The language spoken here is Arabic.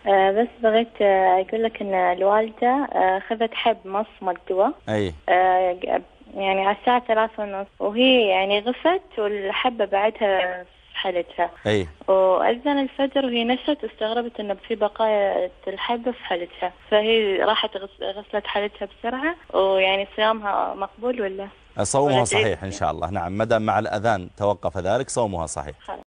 بس بغيت أقول لك إن الوالدة أخذت حب مصمت دواء. أي. يعني على الساعة 3:30، وهي يعني غفت والحبة بعدها في حلتها. أي. وأذن الفجر وهي نشت واستغربت إنه في بقايا الحبة في حلتها، فهي راحت غسلت حلتها بسرعة. ويعني صيامها مقبول ولا صومها تعيد؟ صحيح إن شاء الله. نعم، مدام مع الأذان توقف ذلك صومها صحيح.